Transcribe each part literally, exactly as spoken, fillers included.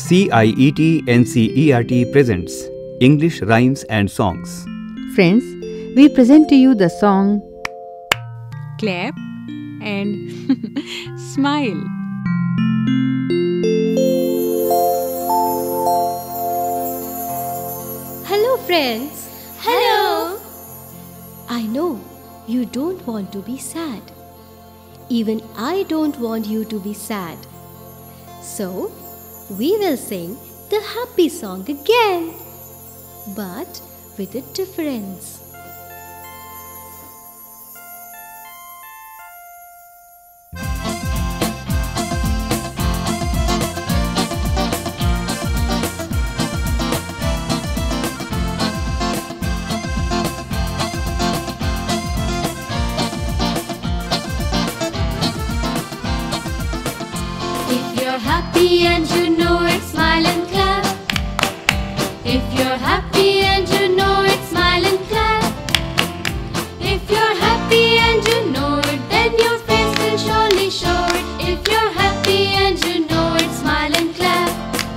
C I E T N C E R T presents English Rhymes and Songs. Friends, we present to you the song Clap and Smile. Hello friends. Hello. I know you don't want to be sad. Even I don't want you to be sad. So, we will sing the happy song again, but with a difference. If you're happy and you know it, smile and clap. If you're happy and you know it, smile and clap. If you're happy and you know it, then your face will surely show it. If you're happy and you know it, smile and clap.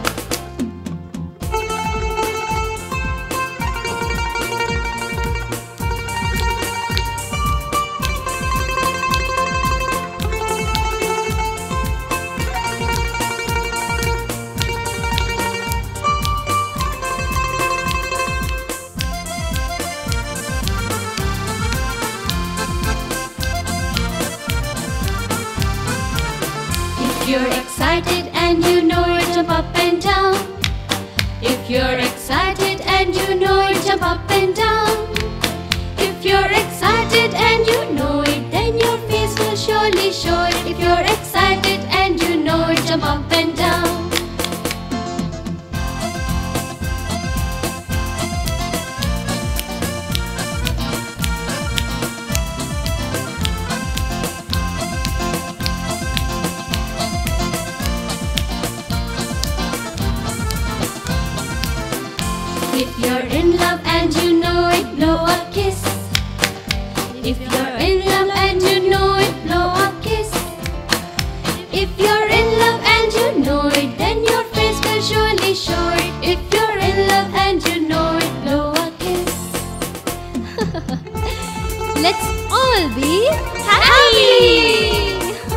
If you're excited and you know it, jump up and down. If you're excited and you know it, jump up and down. If you're excited and you know it, then your face will surely show it. If you're excited and you know it, jump up and down. If you're in love and you know it, blow a kiss. If you're in love and you know it, blow a kiss. If you're in love and you know it, then your face will surely show it. If you're in love and you know it, blow a kiss. Let's all be happy!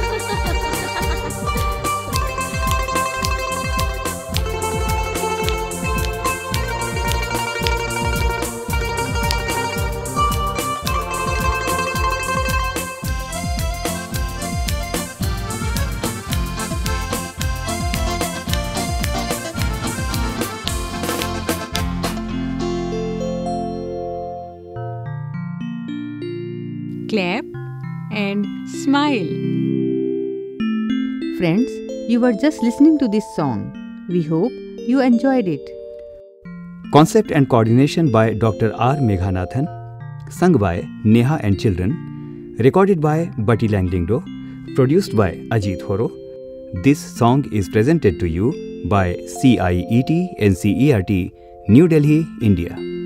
Clap and Smile. Friends, you were just listening to this song. We hope you enjoyed it. Concept and coordination by Doctor R Meghanathan. Sung by Neha and children. Recorded by Bati Langlingdo. Produced by Ajit Horo. This song is presented to you by C I E T N C E R T, New Delhi, India.